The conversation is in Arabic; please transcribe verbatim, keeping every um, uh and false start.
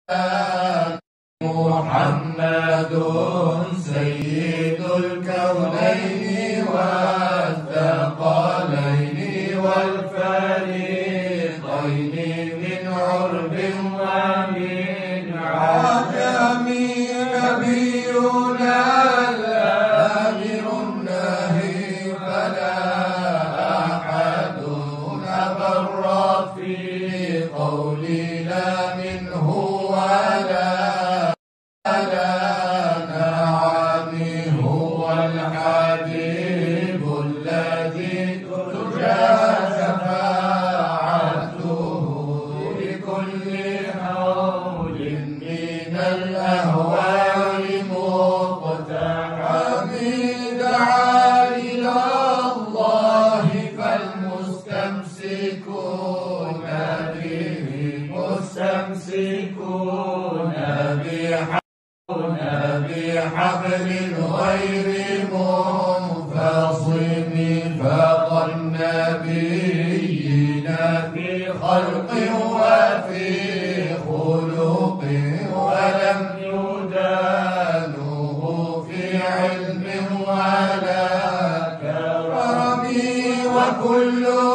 محمد سيد الكونين والثقلين والفريقين من عرب ومن عجم نبينا الآمر الناهي فلا أحد أبر في قولي لا منه ولا الحبيب الذي ترجى شفاعته لكل حول من الأهوال مقتحم دعا إلى الله فالمستمسكون به مستمسكون بحبل غير منفصم فوق النبيين في خلق وفي خلق ولم يدانه في علم ولا كرم وكل